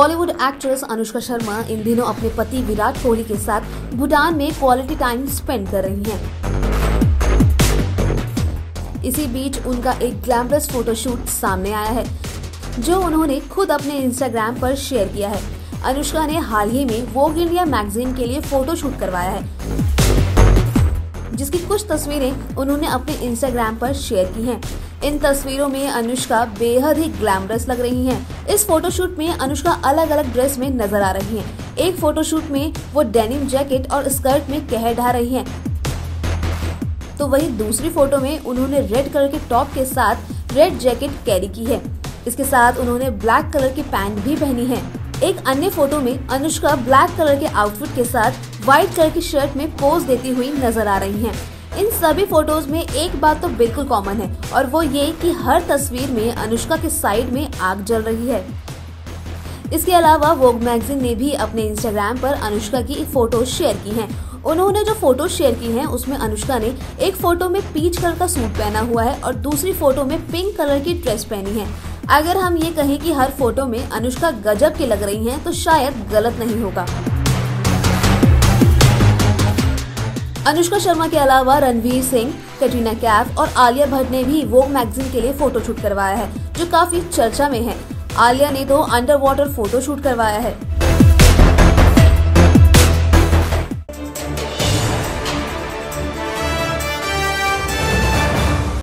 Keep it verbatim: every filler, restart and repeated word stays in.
Bollywood actress Anushka Sharma इन दिनों अपने पति विराट कोहली के साथ भूटान में क्वालिटी टाइम स्पेंड कर रही हैं। इसी बीच उनका एक ग्लैमरस फोटोशूट सामने आया है, जो उन्होंने खुद अपने इंस्टाग्राम पर शेयर किया है। अनुष्का ने हाल ही में वोग इंडिया मैगजीन के लिए फोटोशूट करवाया है, जिसकी कुछ तस्वीरें उन्होंने अपने इंस्टाग्राम पर शेयर की हैं। इन तस्वीरों में अनुष्का बेहद ही ग्लैमरस लग रही हैं। इस फोटोशूट में अनुष्का अलग अलग ड्रेस में नजर आ रही हैं। एक फोटोशूट में वो डेनिम जैकेट और स्कर्ट में कहर ढा रही हैं, तो वहीं दूसरी फोटो में उन्होंने रेड कलर के टॉप के साथ रेड जैकेट कैरी की है। इसके साथ उन्होंने ब्लैक कलर की पैंट भी पहनी है। एक अन्य फोटो में अनुष्का ब्लैक कलर के आउटफिट के साथ व्हाइट कलर की शर्ट में पोज देती हुई नजर आ रही हैं। इन सभी फोटोज में एक बात तो बिल्कुल कॉमन है, और वो ये कि हर तस्वीर में अनुष्का के साइड में आग जल रही है। इसके अलावा वोग मैगजीन ने भी अपने इंस्टाग्राम पर अनुष्का की एक फोटो शेयर की है। उन्होंने जो फोटो शेयर की हैं, उसमें अनुष्का ने एक फोटो में पीच कलर का सूट पहना हुआ है और दूसरी फोटो में पिंक कलर की ड्रेस पहनी है। अगर हम ये कहें कि हर फोटो में अनुष्का गजब की लग रही हैं, तो शायद गलत नहीं होगा। अनुष्का शर्मा के अलावा रणवीर सिंह, कैटरीना कैफ और आलिया भट्ट ने भी वोग मैगजीन के लिए फोटोशूट करवाया है, जो काफी चर्चा में है। आलिया ने तो अंडर वाटर फोटोशूट करवाया है।